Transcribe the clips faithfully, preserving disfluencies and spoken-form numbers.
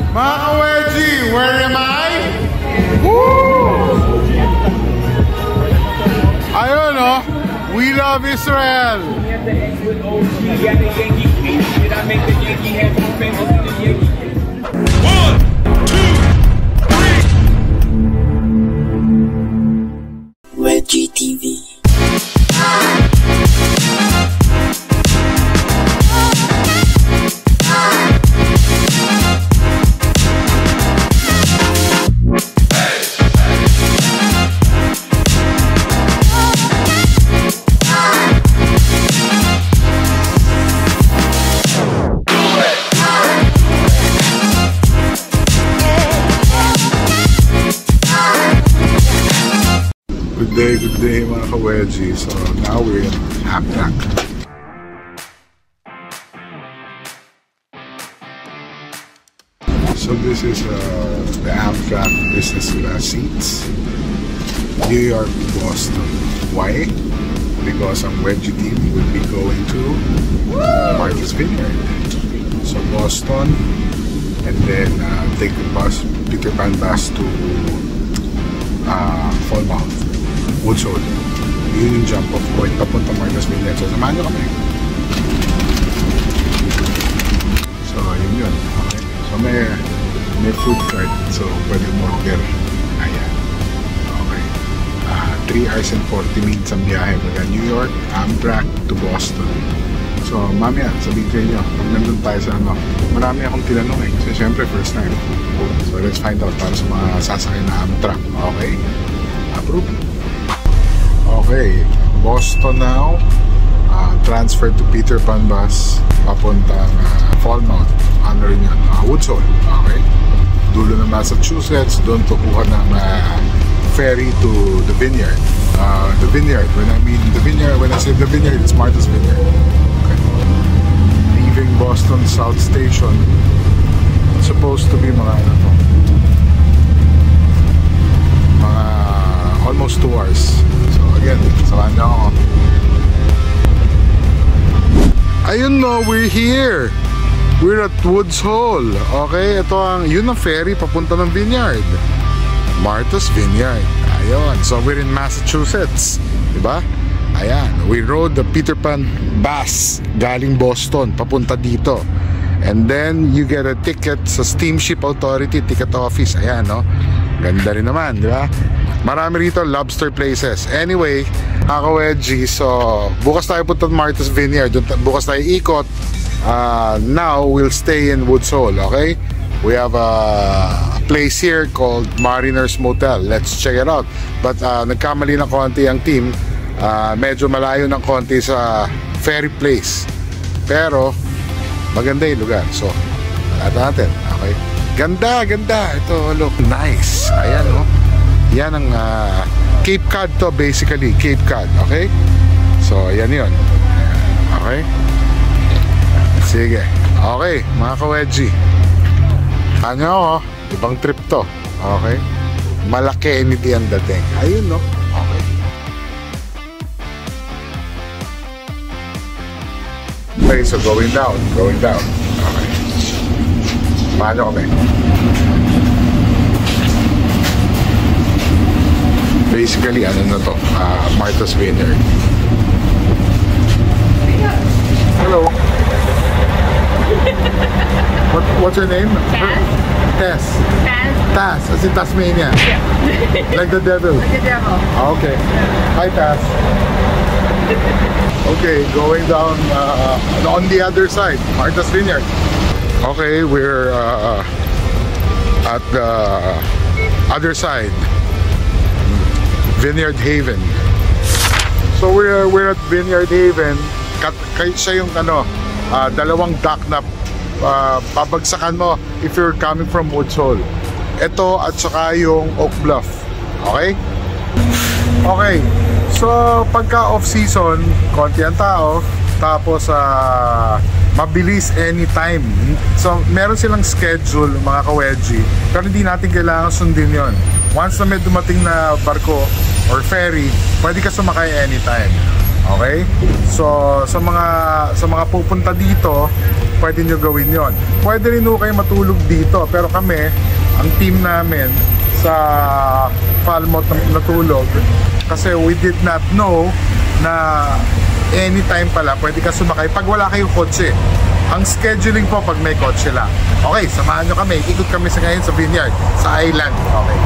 Mga ka-wedgie, where am I? Woo! Ayun oh, we love Israel. One, two, three. Wedgie T V. Good day, good day mga ka-wedgie. So now we're in Amtrak. So this is uh, the Amtrak business class seats. New York, Boston. Why? Because ang Wedgie team will be going to Martha's Vineyard. So Boston, and then uh, take the bus, Peter Pan bus to uh, Falmouth. Woods Hole. Yun yung jump off point papunta Martha's Vineyard. So samahan nyo kami. So yun yun. Okay. So may may food cart. So pwede mo order. Ayan. Okay. Uh, three hours and forty minutes ang biyahe mula New York, Amtrak to Boston. So mamaya sabihin ko inyo, pag nandun tayo sa ano, marami akong tinanong eh. Kasi syempre first time. So let's find out para sa mga sasakay na Amtrak. Okay. Approve. Okay, Boston now, uh, transferred to Peter Pan bus, papuntang uh, Falmouth, ano rin yun, uh, Woods Hole, okay? Dulo ng Massachusetts, doon tukuha ng uh, ferry to the Vineyard. Uh, the Vineyard, when I mean the Vineyard, when I say the Vineyard, it's Martha's Vineyard. Okay. Leaving Boston South Station, it's supposed to be mga ano to, mga almost two hours. Again, samahan niyo ako. Ayun no, we're here. We're at Woods Hole. Okay, ito ang, yun ang ferry papunta ng Vineyard. Martha's Vineyard. Ayun, so we're in Massachusetts. Diba? Ayan, we rode the Peter Pan bus galing Boston papunta dito. And then you get a ticket sa Steamship Authority Ticket Office. Ayan, no? Ganda rin naman, di ba? Marami rito lobster places. Anyway, ka-wedgie, so bukas tayo punta ng Martha's Vineyard. Bukas tayo ikot. Uh, now, we'll stay in Woods Hole, okay? We have a place here called Mariners Motel. Let's check it out. But uh, nagkamali ng konti ang team. Uh, medyo malayo ng konti sa ferry place. Pero, maganda yung lugar. So, alata natin, okay? Ganda, ganda. Ito, look, nice. Ayan, oh. Yan ang uh, Cape Cod to, basically. Cape Cod, okay? So, yan yun. Okay? Sige. Okay, mga ka-wedgie. Ano ako, ibang trip to. Okay? Malaki entity ang dating. Ayun, no? Okay. Okay, so going down. Going down. Okay. Paano kami? Basically, ano na to? Uh, Martha's Vineyard. Hello. What, what's your name? Taz. Tess. Taz. Taz, as in Tasmania. Yeah. Like the devil. Like the devil. Okay. Hi, Taz. Okay, going down uh, on the other side, Martha's Vineyard. Okay, we're uh, at the other side, Vineyard Haven. So we're we're at Vineyard Haven. Kahit siya yung ano, uh, dalawang dock na uh, pabagsakan mo if you're coming from Woods Hole. Ito at saka yung Oak Bluff. Okay? Okay. So pagka off-season, konti ang tao, tapos uh, mabilis anytime. So meron silang schedule, mga ka-wedgie, pero hindi natin kailangan sundin yon. Once na may dumating na barko or ferry, pwede ka sumakay anytime. Okay? So, sa mga sa mga pupunta dito, pwede nyo gawin yon. Pwede rin ho kayo matulog dito. Pero kami, ang team namin sa Falmouth natulog kasi we did not know na anytime pala pwede ka sumakay pag wala kayong kotse. Ang scheduling po pag may kotse lang. Okay, samahan nyo kami. Ikot kami sa ngayon sa Vineyard, sa island. Okay.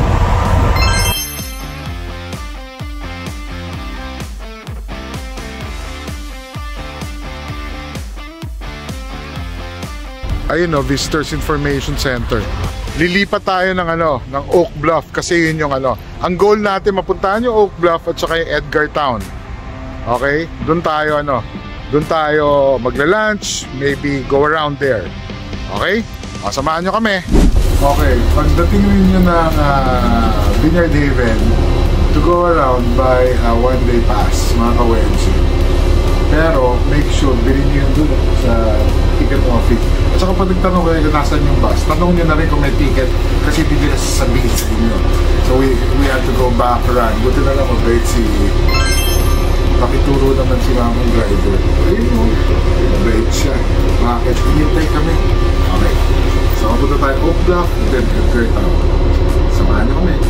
Ayun no, Visitors Information Center. Lilipat tayo ng ano, ng Oak Bluff kasi yun yung ano. Ang goal natin mapuntahan yung Oak Bluff at saka yung Edgartown. Okay? Doon tayo ano, doon tayo magla-lunch, maybe go around there. Okay? O, samahan nyo kami. Okay, pagdating ninyo ng uh, Vineyard Haven, to go around by uh, one day pass, mga ka-Wedgie. Pero make sure bilhin nyo yun doon sa ticket office. At saka pag nagtanong kayo kung nasan yung bus, tanong nyo na rin kung may ticket kasi hindi nila sasabihin sa inyo. So we we have to go back around. Buti na lang mabait si pakituro naman si mamang driver. Ayun mo, mabait siya. Bakit? Hinintay kami. Okay. So punta tayo Oak Bluff, then Edgartown. Samahan nyo kami.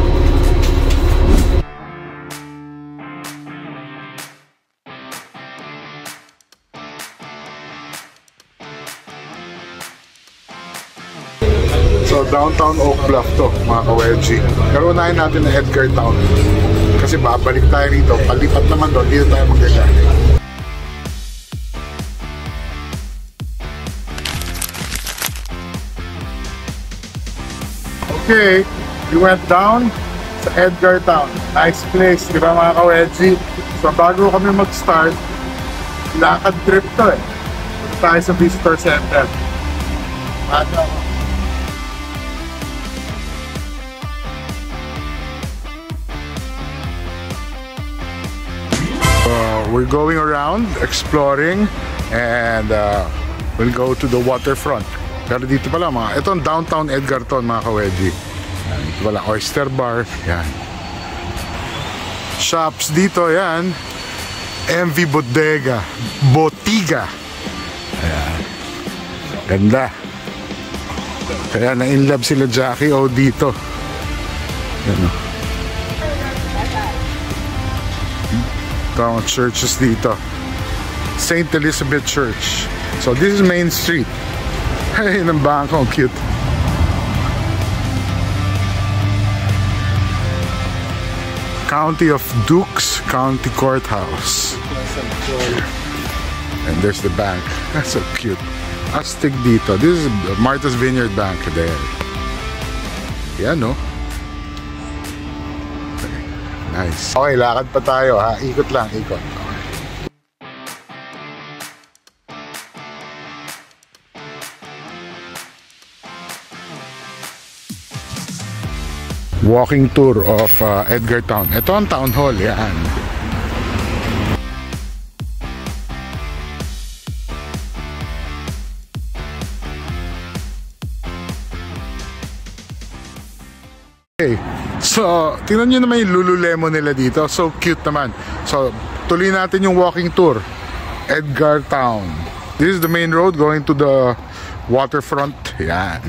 So downtown Oak Bluff to, mga ka-Wedgie. Pero unahin natin na Edgartown. Kasi babalik tayo rito. Palipat naman doon, dito tayo mag-galing. Okay, we went down sa Edgartown. Nice place, di ba mga ka-Wedgie? So bago kami mag-start, lakad trip to eh. Punta tayo sa Visitor Center. Ano? Uh, we're going around, exploring, and uh, we'll go to the waterfront. Pero dito pala mga, ito ang downtown Edgartown mga ka-Wedgie. Dito pala, oyster bar, yan. Shops dito, yan. M V Bodega, Botiga. Ayan. Ganda. Kaya na-inlove sila Jackie O dito. Yan o. Ito ang churches dito. Saint Elizabeth Church. So this is Main Street. Ay, ng bangko, cute. County of Dukes County Courthouse. And there's the bank. That's so cute. Astig dito. This is Martha's Vineyard Bank there. Yan, no? Okay. Nice. Okay, lakad pa tayo, ha? Ikot lang, ikot. Walking tour of uh, Edgartown. Ito ang town hall, yan. Okay, so tingnan nyo naman yung Lululemon nila dito. So cute naman. So tuloy natin yung walking tour. Edgartown. This is the main road going to the waterfront. Yan.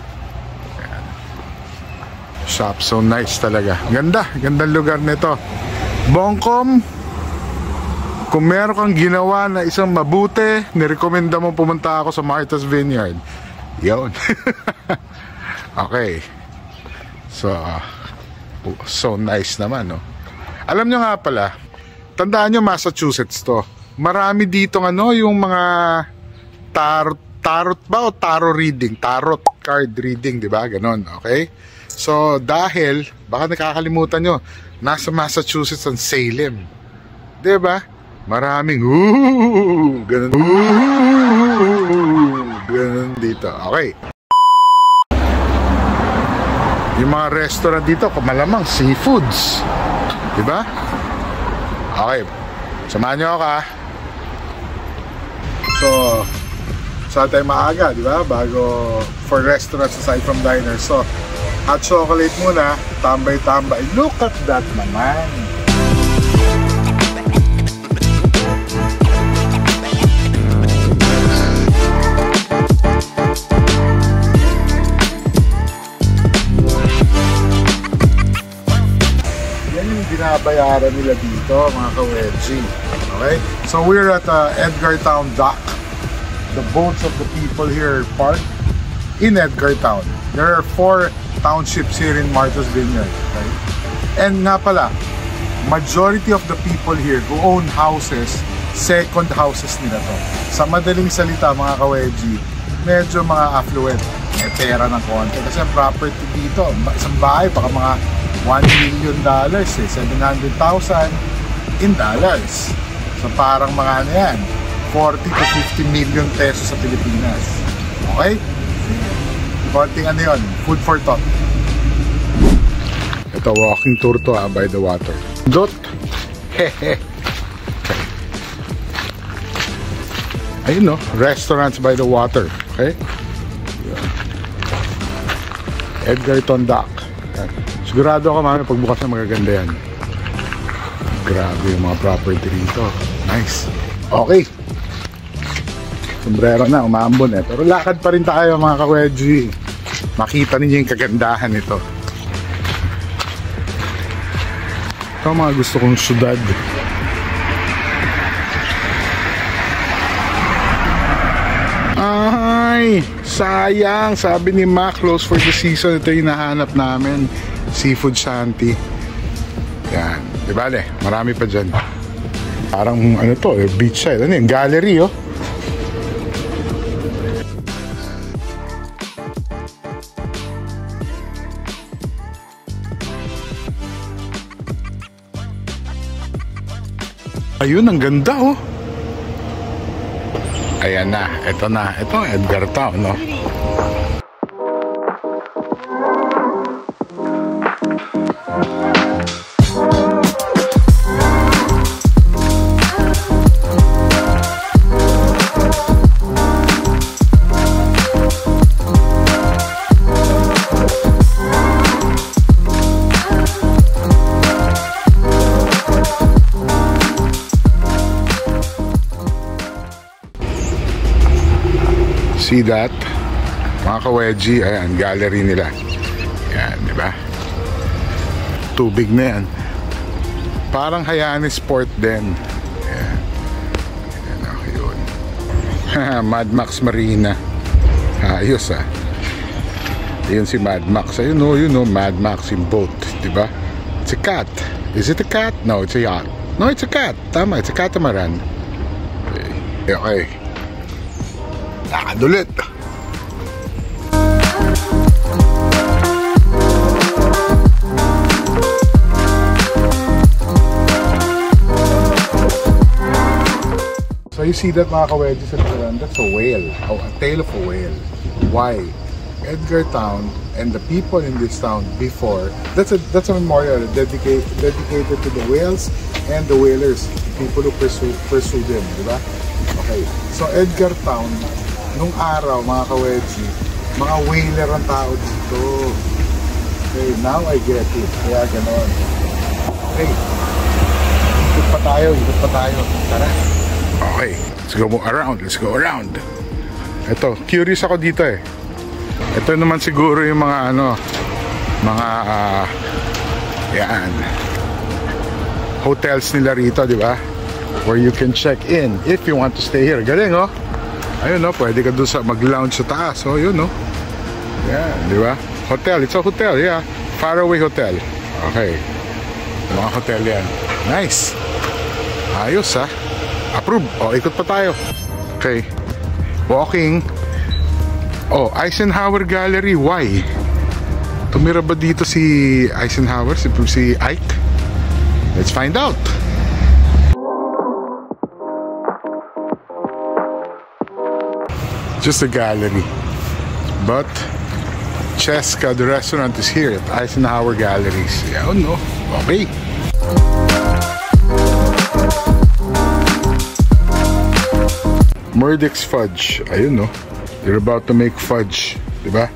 Shop, so nice talaga. Ganda, gandang lugar nito. Bongkom, kung meron kang ginawa na isang mabuti, nirekomenda mo pumunta ako sa Martha's Vineyard. Yun. Okay. So, uh, so nice naman, no? Alam nyo nga pala, tandaan nyo Massachusetts to. Marami dito ano, yung mga tarot, tarot ba o tarot reading? Tarot card reading, di ba? Ganon, okay? So, dahil, baka nakakalimutan nyo, nasa Massachusetts ang Salem. Diba? Maraming, ooh, ganun, ooh, ganun dito. Okay. Yung mga restaurant dito, malamang seafoods. Diba? Okay. Samahan nyo ako, ha? So, saan tayo maaga, diba? Bago, for restaurants aside from diners. So, hot chocolate muna, tambay-tambay. Look at that naman. binabayaran nila dito, mga ka-wedgie. Okay? So we're at uh, Edgartown Dock. The boats of the people here are parked in Edgartown. There are four townships here in Martha's Vineyard. Okay? And nga pala, majority of the people here who own houses, second houses nila to. Sa madaling salita, mga ka-wedgie, medyo mga affluent. May pera ng konti. Kasi ang property dito, isang bahay, baka mga one million dollars eh, seven hundred thousand in dollars. So parang mga ano yan, forty to fifty million pesos sa Pilipinas. Okay? Konting ano yun, food for thought. Ito, walking tour to ah, by the water. Dot! Hehe! Ayun no, restaurants by the water. Okay? Edgartown Dock. Sigurado ako mami pagbukas na magaganda yan. Grabe yung mga property rito. Nice. Okay. Sombrero na, umambon eh. Pero lakad pa rin tayo mga ka-wedgie. Makita ninyo yung kagandahan nito. Ito mga gusto kong syudad. Ay, sayang. Sabi ni Mac, close for the season. Ito yung hinahanap namin. Seafood Shanty. Yan. Diba le? Marami pa dyan. Parang ano to, eh, beachside. Ano yung gallery oh. Ayun, ang ganda oh. Ayan na, ito na. Ito ang Edgartown, no? See that? Mga ka-wedgie, ayan, gallery nila. Ayan, di ba? Tubig na yan. Parang Hayani Sport din. Ayan. Ayan, okay yun. Mad Max Marina. Ayos ah. Ayun si Mad Max. Ayun o, yun o, Mad Max in boat. Di ba? It's a cat. Is it a cat? No, it's a yacht. No, it's a cat. Tama, it's a catamaran. Okay. Okay. Lakad ulit. So you see that mga ka-wedges at the land, that's a whale, oh, a tail of a whale. Why? Edgartown and the people in this town before, that's a that's a memorial dedicated dedicated to the whales and the whalers, the people who pursue pursue them, di ba? Okay. So Edgartown nung araw, mga ka-wedgie, mga whaler ang tao dito. Okay, now I get it. Kaya ganon. Okay. Ikot pa tayo, ikot pa tayo. Tara. Okay, let's go around. Let's go around. Ito, curious ako dito eh. Ito naman siguro yung mga ano, mga, uh, yan, hotels nila rito, di ba? Where you can check in if you want to stay here. Galing, oh. Ayun no, pwede ka doon sa mag-lounge sa taas. So, yun no. Yan, di ba? Hotel, it's a hotel, yeah. Faraway Hotel. Okay. Mga hotel yan. Nice. Ayos ha. Approve. O, ikot pa tayo. Okay. Walking. Oh, Eisenhower Gallery. Why? Tumira ba dito si Eisenhower? Si, si Ike? Let's find out. Just a gallery, but Cheska, the restaurant, is here at Eisenhower Galleries. Yeah, oh no, okay. Murdoch's Fudge. Ayun no, they're about to make fudge, diba?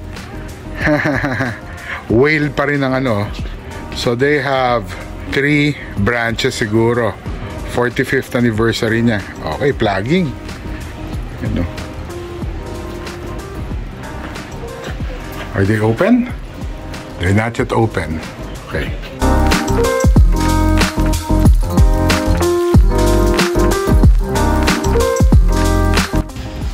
Whale pa rin ang ano. So they have three branches siguro. forty-fifth anniversary niya. Okay, plugging. You know. Are they open? They're not yet open. Okay.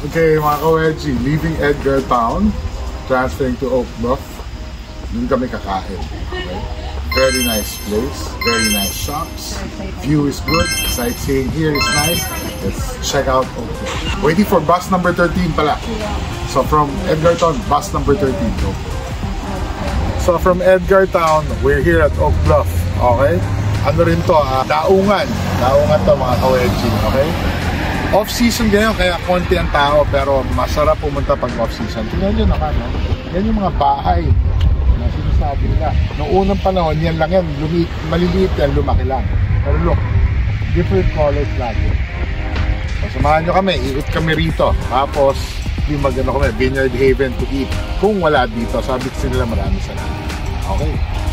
Okay, mga ka-wedgie, leaving Edgar Town, transferring to Oak Bluff. Doon kami kakain. Okay? Very nice place, very nice shops. View is good, sightseeing here is nice. Let's check out Oak Bluff. Waiting for bus number thirteen pala. So from Edgar Town, bus number thirteen. Go. So from Edgar Town, we're here at Oak Bluff. Okay? Ano rin to, ah, daungan. Daungan to mga ka-wedgie. Okay? Off-season ngayon, kaya konti ang tao, pero masarap pumunta pag off-season. Tingnan nyo naman, no? Yan yung mga bahay na sinasabi nila. Noong unang panahon, yan lang yan. Lumi maliliit yan, lumaki lang. Pero look, different colors lagi. So, samahan nyo kami, iikot kami rito. Tapos, yung mag-ano kami, Vineyard Haven to eat. Kung wala dito, sabi kasi nila marami sa lahat. Okay.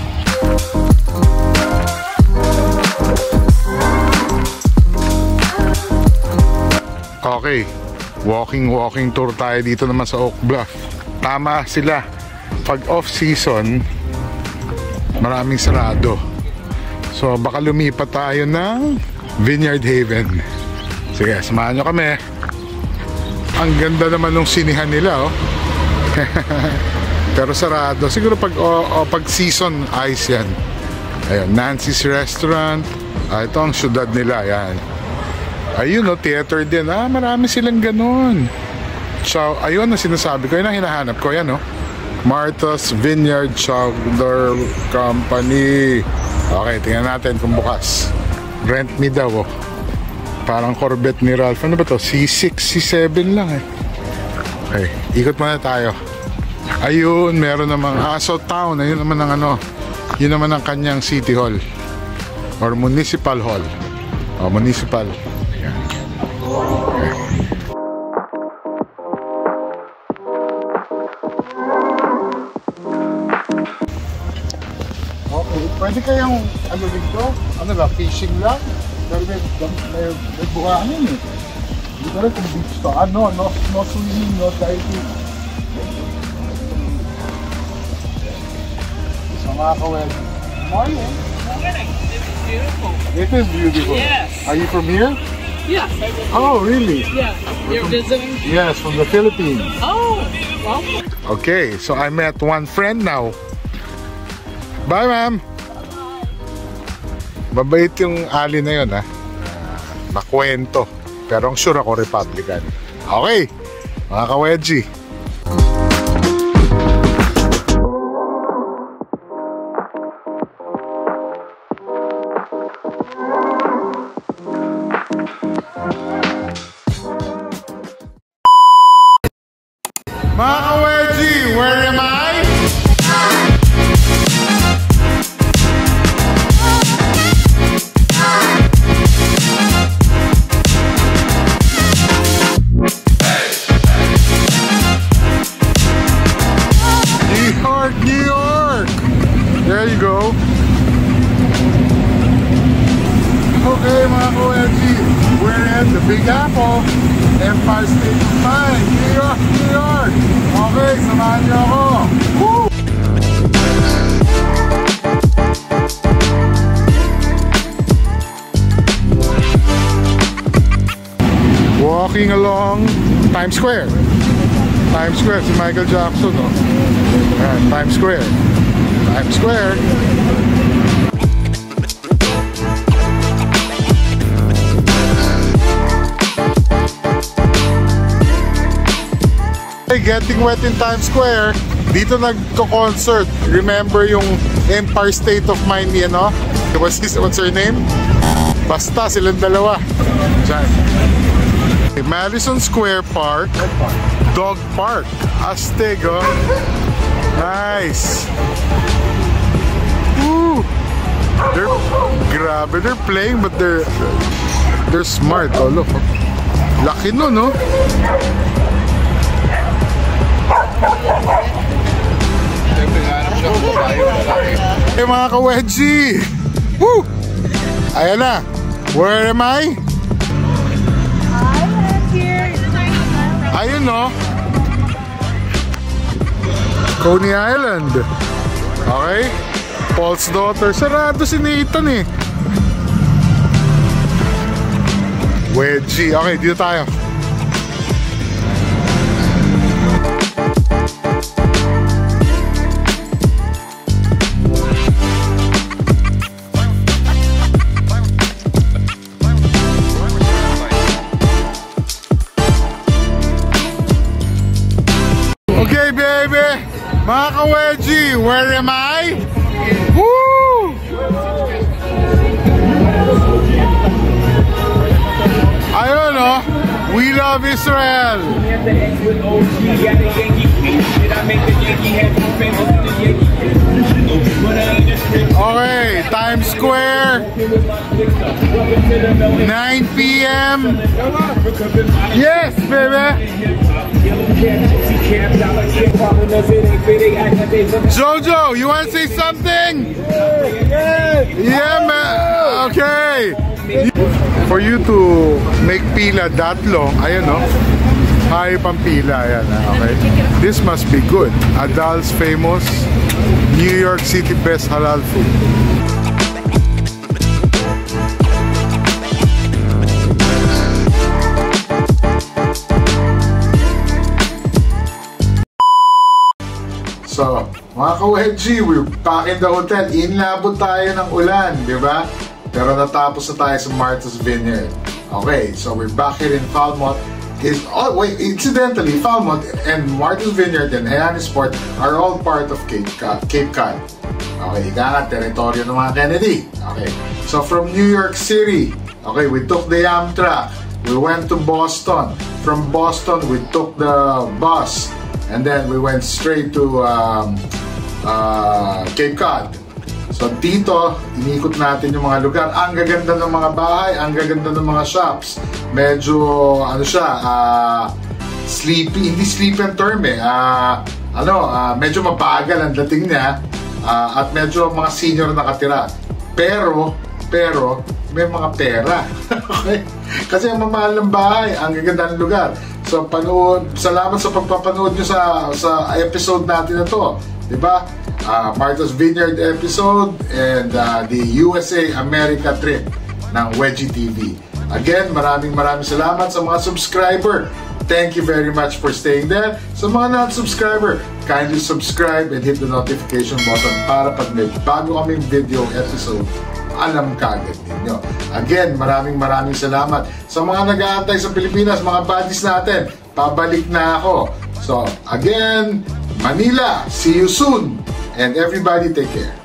Okay, walking-walking tour tayo dito naman sa Oak Bluff. Tama sila. Pag off-season, maraming sarado. So baka lumipat tayo ng Vineyard Haven. Sige, samahan nyo kami. Ang ganda naman ng sinihan nila, oh. Pero sarado. Siguro pag, oh, oh, pag season, ayos yan. Ayun, Nancy's Restaurant. Ah, ito ang syudad nila, yan. Ayun, no, theater din. Ah, marami silang ganun. So, ayun na sinasabi ko. Yun ang hinahanap ko. Yan, no? Martha's Vineyard Chowder Company. Okay, tingnan natin kung bukas. Rent me daw, oh. Parang Corvette ni Ralph. Ano ba to? C six, C seven lang, eh. Okay, ikot muna tayo. Ayun, meron namang Aso Town. Ayun naman ang ano. Yun naman ang kanyang City Hall. Or Municipal Hall. O, Municipal. Okay, pwede kayong ano dito? Ano ba? Fishing lang? Pero may, may, may buhangin eh. Hindi ko rin kung beach to. Ano? No, no swimming, no diving. So mga ka-wedgie. Morning. It's beautiful. It is beautiful. Yes. Are you from here? Yes. Oh, really? Yeah. You're visiting? Yes, from the Philippines. Oh, welcome. Okay, so I met one friend now. Bye, ma'am. Mabait yung ali na yun, ha? Makwento. Pero ang sure ako, Republican. Okay, mga ka-wedgie. Mga ka-wedgie, where am I? New York, New York! There you go. Okay, mga ka-wedgie, we're at the Big Apple. Empire State of Mind, New York, New York. Okay, samahan niyo ako. Woo! Walking along Times Square. Times Square, si Michael Jackson, no? Ayan, Times Square. Times Square. Getting wet in Times Square. Dito nagko-concert. Remember yung Empire State of Mind ni ano? What's, his, what's her name? Basta silang dalawa. Diyan. Madison Square Park. Dog Park. Astig, oh. Nice. Woo! They're, grabe, they're playing but they're they're smart. Oh, look. Laki no, no? Hey mga ka-wedgie! Woo! Ayan na! Where am I? I'm here. Ayun, no? Coney Island. Okay? Paul's Daughter. Sarado si Nathan eh. Wedgie. Okay, dito tayo. Mga ka-wedgie, where am I? Woo! Ayun oh, we love Israel. Okay, Times Square, nine p m Yes, baby. Jojo, you want to say something? Yeah, man. Okay. For you to make pila that long, ayan no, hayop ang pila, ayan, okay. This must be good. Adal's famous New York City best halal food. So, mga ka-wedgie, we're back in the hotel. Inlabot tayo ng ulan, di ba? Pero natapos na tayo sa Martha's Vineyard. Okay, so we're back here in Falmouth. Is oh wait, incidentally, Falmouth and Martha's Vineyard and Hyannisport are all part of Cape Cod. Cape Cod. Okay, ika teritoryo ng mga Kennedy. Okay, so from New York City, okay, we took the Amtrak. We went to Boston. From Boston, we took the bus, and then we went straight to um, uh, Cape Cod. So dito, inikot natin yung mga lugar. Ang gaganda ng mga bahay, ang gaganda ng mga shops. Medyo, ano siya, uh, sleepy, hindi sleepy ang term eh. Uh, ano, uh, medyo mabagal ang dating niya. Uh, at medyo mga senior nakatira. Pero, pero, may mga pera. Okay? Kasi ang mamahal ng bahay, ang gaganda ng lugar. So, panood, salamat sa pagpapanood nyo sa, sa episode natin na to. Diba? Uh, Martha's Vineyard episode and uh, the U S A America trip ng Wedgie T V. Again, maraming maraming salamat sa mga subscriber. Thank you very much for staying there. Sa mga non-subscriber, kindly subscribe and hit the notification button para pag may bago kaming video episode, alam kagad ninyo. Again, maraming maraming salamat sa mga nag-aantay sa Pilipinas, mga buddies natin. Pabalik na ako. So, again, Manila, see you soon. And everybody take care.